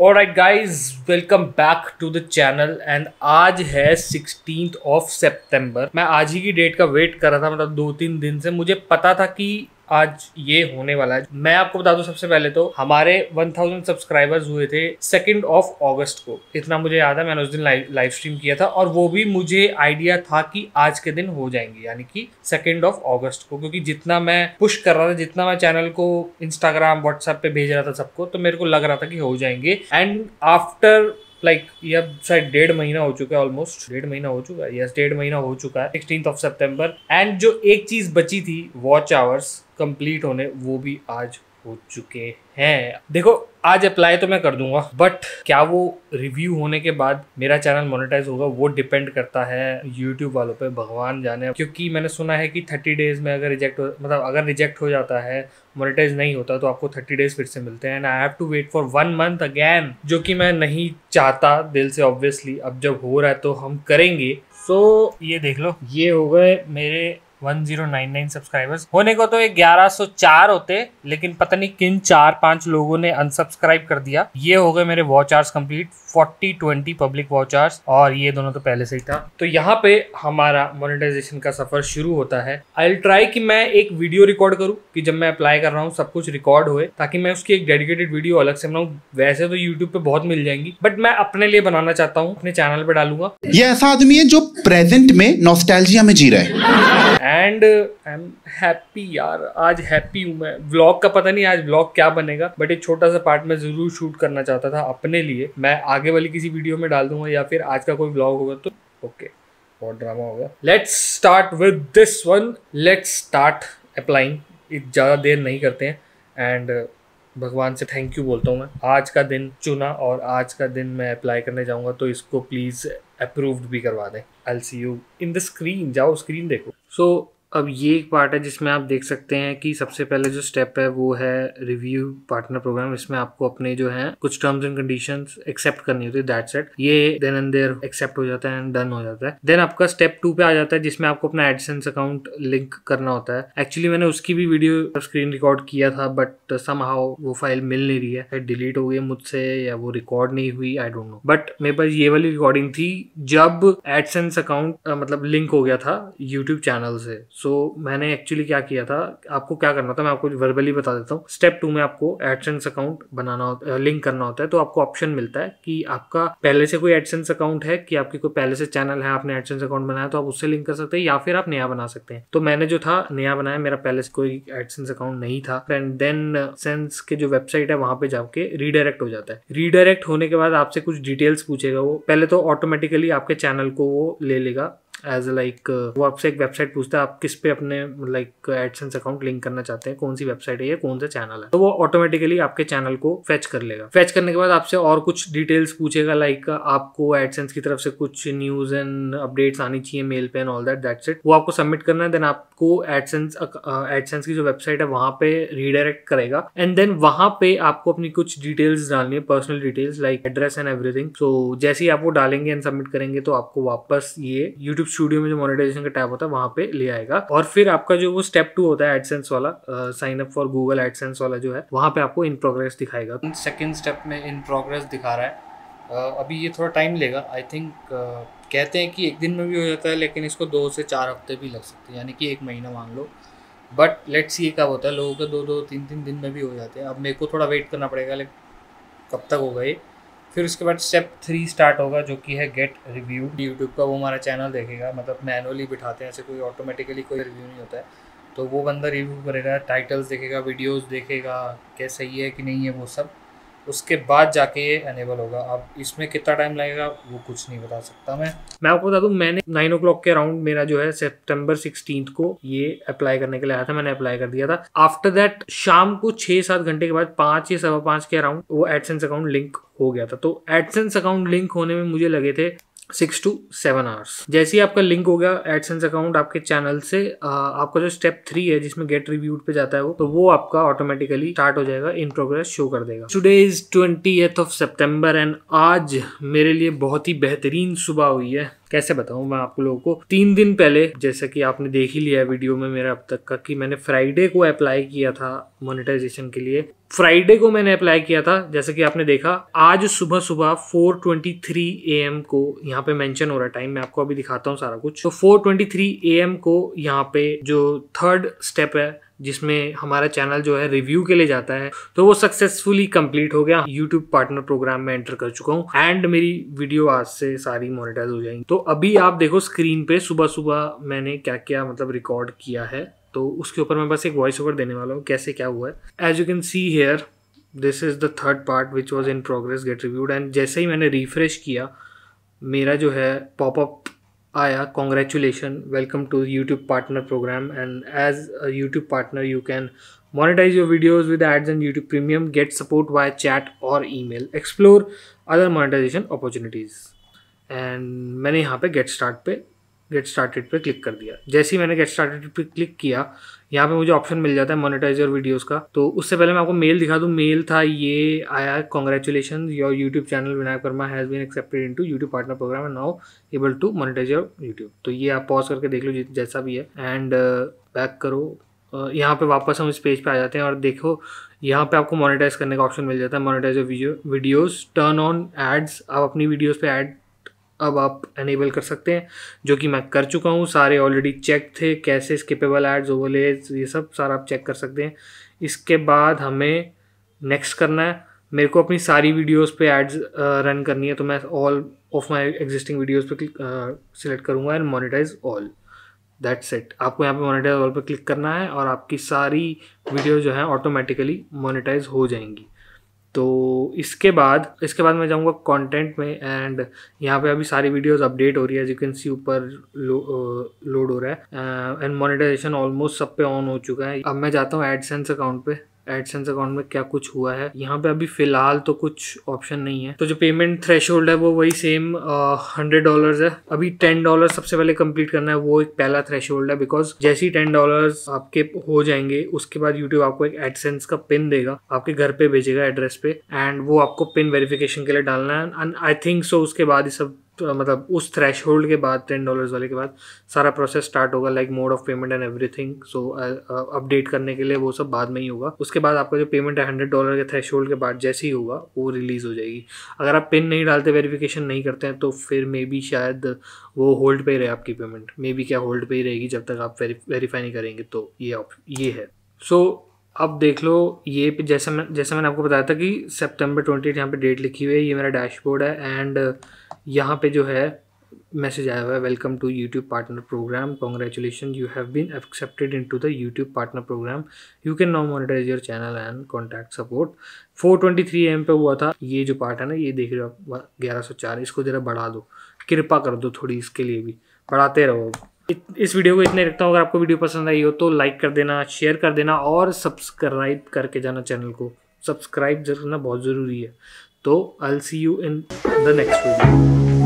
Alright guys, welcome back to the channel and आज है 16th of September। मैं आज ही की डेट का वेट कर रहा था, मतलब 2-3 दिन से। मुझे पता था कि आज ये होने वाला है। मैं आपको बता दूं, सबसे पहले तो हमारे 1000 सब्सक्राइबर्स हुए थे 2 अगस्त को। इतना मुझे याद है, मैंने उस दिन लाइव स्ट्रीम किया था और वो भी मुझे आइडिया था कि आज के दिन हो जाएंगे, यानी कि 2 अगस्त को। क्योंकि जितना मैं पुश कर रहा था, जितना मैं चैनल को इंस्टाग्राम व्हाट्सएप पे भेज रहा था सबको, तो मेरे को लग रहा था कि हो जाएंगे। एंड आफ्टर ये अब शायद 1.5 महीना हो चुका है, ऑलमोस्ट 1.5 महीना हो चुका है। यस, 1.5 महीना हो चुका है 16 सितंबर। एंड जो एक चीज बची थी वॉच आवर्स कंप्लीट होने, वो भी आज हो चुके हैं। देखो, आज अप्लाई तो मैं कर दूंगा, बट क्या वो रिव्यू होने के बाद मेरा चैनल मोनेटाइज होगा, वो डिपेंड करता है यूट्यूब वालों पे, भगवान जाने। क्योंकि मैंने सुना है कि 30 डेज में अगर अगर रिजेक्ट हो जाता है, मोनेटाइज नहीं होता, तो आपको 30 डेज फिर से मिलते हैं। And I have to wait for 1 month again, जो कि मैं नहीं चाहता दिल से। ऑब्वियसली अब जब हो रहा है तो हम करेंगे। सो ये देख लो, ये हो गए मेरे 1099 सब्सक्राइबर्स। होने को तो 1104 होते, लेकिन पता नहीं किन 4-5 लोगों ने अनसब्सक्राइब कर दिया। ये हो गए मेरे watch hours complete, 40-20 public watch hours, और ये दोनों तो पहले से ही था। तो यहाँ पे हमारा मोनेटाइजेशन का सफर शुरू होता है। आई विल ट्राई कि मैं एक वीडियो रिकॉर्ड करूँ, कि जब मैं अप्लाई कर रहा हूँ सब कुछ रिकॉर्ड होए, ताकि मैं उसकी एक डेडिकेटेड वीडियो अलग से बनाऊँ। वैसे तो यूट्यूब पे बहुत मिल जाएंगी, बट मैं अपने लिए बनाना चाहता हूँ, अपने चैनल पे डालूंगा। ये ऐसा आदमी है जो प्रेजेंट में नॉस्टैल्जिया में जी रहा है। एंड आई एम हैप्पी यार, आज हैप्पी हूँ मैं। व्लॉग का पता नहीं आज व्लॉग क्या बनेगा, बट एक छोटा सा पार्ट मैं जरूर शूट करना चाहता था अपने लिए। मैं आगे वाली किसी वीडियो में डाल दूंगा, या फिर आज का कोई व्लॉग होगा तो ओके। बहुत ड्रामा हो गया। Let's start with this one. Let's start applying. ज़्यादा देर नहीं करते हैं। एंड भगवान से थैंक यू बोलता हूँ मैं, आज का दिन चुना और आज का दिन मैं अप्लाई करने जाऊँगा, तो इसको प्लीज़ अप्रूव्ड भी करवा दें। I will see you in the screen. जाओ स्क्रीन देखो। सो अब ये एक पार्ट है जिसमें आप देख सकते हैं कि सबसे पहले जो स्टेप है वो है रिव्यू पार्टनर प्रोग्राम। इसमें आपको अपने जो है कुछ टर्म्स एंड कंडीशंस एक्सेप्ट करनी होती है, दैट्स इट। ये देन एंड देयर एक्सेप्ट हो जाता है एंड डन हो जाता है। देन आपका स्टेप 2 पे आ जाता है, जिसमें आपको अपना एडसेंस अकाउंट लिंक करना होता है। एक्चुअली मैंने उसकी भी वीडियो स्क्रीन रिकॉर्ड किया था, बट समहाउ वो फाइल मिल नहीं रही है, डिलीट हो गई मुझसे या वो रिकॉर्ड नहीं हुई, आई डोंट नो। बट मेरे पास ये वाली रिकॉर्डिंग थी जब एडसेंस अकाउंट मतलब लिंक हो गया था यूट्यूब चैनल से। सो मैंने एक्चुअली क्या किया था, आपको क्या करना था मैं आपको वर्बली बता देता हूँ। स्टेप 2 में आपको एडसेंस अकाउंट बनाना होता, लिंक करना होता है। तो आपको ऑप्शन मिलता है कि आपका पहले से कोई एडसेंस अकाउंट है, कि आपकी कोई पहले से चैनल है, आपने एडसेंस अकाउंट बनाया तो आप उससे लिंक कर सकते हैं, या फिर आप नया बना सकते हैं। तो मैंने जो था नया बनाया, मेरा पहले से कोई एडसेंस अकाउंट नहीं था। एंड देन एडसेंस के जो वेबसाइट है वहां पे जाके रीडायरेक्ट हो जाता है। रीडायरेक्ट होने के बाद आपसे कुछ डिटेल्स पूछेगा वो। पहले तो ऑटोमेटिकली आपके चैनल को वो ले लेगा एज वो आपसे एक वेबसाइट पूछता है आप किस पे अपने एडसेंस अकाउंट लिंक करना चाहते हैं, कौन सी वेबसाइट है ये, कौन सा चैनल है। तो वो ऑटोमेटिकली आपके चैनल को फेच कर लेगा। फेच करने के बाद आपसे और कुछ डिटेल्स पूछेगा, आपको एडसेंस की तरफ से कुछ न्यूज एंड अपडेट्स आनी चाहिए मेल पे एंड ऑल दैट्स इट। वो आपको सबमिट करना है। देन आपको एडसेंस की जो वेबसाइट है वहां पे रीडायरेक्ट करेगा। एंड देन वहां पे आपको अपनी कुछ डिटेल्स डालनी है, personal details like address and everything. So जैसे ही आप वो डालेंगे एंड सबमिट करेंगे, तो आपको वापस ये यूट्यूब स्टूडियो में जो मोनेटाइजेशन का टैब होता है वहां पे ले आएगा। और फिर आपका जो वो स्टेप 2 होता है एडसेंस वाला, sign up for Google AdSense वाला जो है, वहां पे आपको इन प्रोग्रेस दिखाएगा। सेकंड स्टेप में इन प्रोग्रेस दिखा रहा है। अभी ये थोड़ा टाइम लेगा, आई थिंक कहते हैं कि 1 दिन में भी हो जाता है, लेकिन इसको 2 से 4 हफ्ते भी लग सकते हैं, यानी कि 1 महीना मान लो। बट लेट्स सी कब होता है। लोगों के 2-2, 3-3 दिन में भी हो जाते हैं। अब मेरे को थोड़ा वेट करना पड़ेगा, लेकिन कब तक होगा ये। फिर उसके बाद स्टेप 3 स्टार्ट होगा, जो कि है गेट रिव्यू। यूट्यूब का वो हमारा चैनल देखेगा, मतलब मैनुअली बिठाते हैं, ऐसे कोई ऑटोमेटिकली कोई रिव्यू नहीं होता है। तो वो बंदा रिव्यू करेगा, टाइटल्स देखेगा, वीडियोस देखेगा, क्या सही है कि नहीं है वो सब। उसके बाद जाके ये अनेबल होगा। अब इसमें कितना टाइम लगेगा वो कुछ नहीं बता सकता मैं आपको बता दूं, मैंने 9 o'clock के अराउंड मेरा जो है सितंबर 16 को ये अप्लाई करने के लिए आया था, मैंने अप्लाई कर दिया था। आफ्टर दैट शाम को 6-7 घंटे के बाद 5 या 5:15 के अराउंड वो एडसेंस अकाउंट लिंक हो गया था। तो एडसेंस अकाउंट लिंक होने में मुझे लगे थे 6 to 7 आवर्स। जैसे ही आपका लिंक हो गया एडसेंस अकाउंट आपके चैनल से, आपका जो स्टेप 3 है जिसमें गेट रिव्यूड पे जाता है वो, तो वो आपका ऑटोमेटिकली स्टार्ट हो जाएगा, इन प्रोग्रेस शो कर देगा। Today is 20th of September and आज मेरे लिए बहुत ही बेहतरीन सुबह हुई है। कैसे बताऊं मैं आप लोगों को। 3 दिन पहले, जैसे कि आपने देख ही लिया वीडियो में मेरा अब तक का, कि मैंने फ्राइडे को अप्लाई किया था मोनेटाइजेशन के लिए। फ्राइडे को मैंने अप्लाई किया था, जैसे कि आपने देखा। आज सुबह सुबह 4:23 AM को यहाँ पे मेंशन हो रहा है टाइम, मैं आपको अभी दिखाता हूँ सारा कुछ। तो 4:23 AM को यहाँ पे जो थर्ड स्टेप है, जिसमें हमारा चैनल जो है रिव्यू के लिए जाता है, तो वो सक्सेसफुली कंप्लीट हो गया। यूट्यूब पार्टनर प्रोग्राम में एंटर कर चुका हूँ एंड मेरी वीडियो आज से सारी मोनेटाइज हो जाएंगी। तो अभी आप देखो स्क्रीन पे सुबह सुबह मैंने क्या क्या मतलब रिकॉर्ड किया है, तो उसके ऊपर मैं बस एक वॉइस ओवर देने वाला हूँ कैसे क्या हुआ है। As you can see here, this is the third part which was in progress, get reviewed. And जैसे ही मैंने रिफ्रेश किया, मेरा जो है पॉपअप आया, congratulation, welcome to YouTube partner program, and as a YouTube partner you can monetize your videos with ads and YouTube Premium, get support via chat or email, explore other monetization opportunities। And मैंने यहाँ पे get started पे click कर दिया। जैसे ही मैंने get started पे क्लिक किया, यहाँ पे मुझे ऑप्शन मिल जाता है मोनेटाइज योर वीडियोस का। तो उससे पहले मैं आपको मेल दिखा दूँ। मेल था ये आया, congratulation your YouTube channel Vinayak Verma has been accepted into YouTube partner program and now able to monetize your YouTube. तो ये आप पॉज करके देख लो जैसा भी है, एंड बैक करो। यहाँ पे वापस हम इस पेज पे आ जाते हैं और देखो यहाँ पे आपको मोनेटाइज करने का ऑप्शन मिल जाता है, monetize videos, turn on ads. आप अपनी वीडियोस पे ऐड अब आप एनेबल कर सकते हैं, जो कि मैं कर चुका हूँ। सारे ऑलरेडी चेक थे, कैसे स्किपेबल एड्स, ओवरलेज, ये सब सारा आप चेक कर सकते हैं। इसके बाद हमें नेक्स्ट करना है, मेरे को अपनी सारी वीडियोस पे एड्स रन करनी है, तो मैं all of my existing videos पे सिलेक्ट करूँगा and monetize all. That's it. आपको यहाँ पे मोनेटाइज ऑल पर क्लिक करना है और आपकी सारी वीडियो जो है ऑटोमेटिकली मोनेटाइज हो जाएंगी। तो इसके बाद मैं जाऊँगा कंटेंट में, एंड यहाँ पे अभी सारी वीडियोस अपडेट हो रही है, एज यू कैन सी ऊपर लोड हो रहा है, एंड मोनेटाइजेशन ऑलमोस्ट सब पे ऑन हो चुका है। अब मैं जाता हूँ एडसेंस अकाउंट पे। एडसेंस अकाउंट में क्या कुछ हुआ है, यहाँ पे अभी फिलहाल तो कुछ ऑप्शन नहीं है। तो जो पेमेंट थ्रेशोल्ड है वो वही सेम $100 है। अभी $10 सबसे पहले कंप्लीट करना है, वो एक पहला थ्रेशोल्ड है, बिकॉज जैसे ही $10 आपके हो जाएंगे, उसके बाद यूट्यूब आपको एक एडसेंस का पिन देगा, आपके घर पे भेजेगा एड्रेस पे, एंड वो आपको पिन वेरिफिकेशन के लिए डालना है। एंड आई थिंक सो उसके बाद ही सब मतलब उस थ्रेशहोल्ड के बाद $10 वाले के बाद सारा प्रोसेस स्टार्ट होगा, like mode of payment and everything. So update करने के लिए वो सब बाद में ही होगा। उसके बाद आपका जो पेमेंट है $100 के थ्रेशहोल्ड के बाद जैसे ही होगा वो रिलीज हो जाएगी। अगर आप पिन नहीं डालते, वेरिफिकेशन नहीं करते हैं, तो फिर मे बी शायद वो होल्ड पे ही रहे आपकी पेमेंट, मे बी क्या होल्ड पे ही रहेगी जब तक आप वेरीफाई नहीं करेंगे। तो ये है। सो अब देख लो, ये जैसे मैंने आपको बताया था कि September 28 यहाँ पे डेट लिखी हुई है, ये मेरा डैशबोर्ड है, एंड यहाँ पे जो है मैसेज आया हुआ है, welcome to YouTube partner program, congratulation you have been accepted into the YouTube partner program, you can now monetize your channel and contact support. 4:23 AM पे हुआ था। ये जो पार्ट है ना, ये देख रहे हो आप 1104, इसको जरा बढ़ा दो, कृपा कर दो थोड़ी, इसके लिए भी बढ़ाते रहो। इस वीडियो को इतने रखता हूँ। अगर आपको वीडियो पसंद आई हो तो लाइक कर देना, शेयर कर देना और सब्सक्राइब करके जाना। चैनल को सब्सक्राइब करना बहुत ज़रूरी है। तो I will see you in the next video.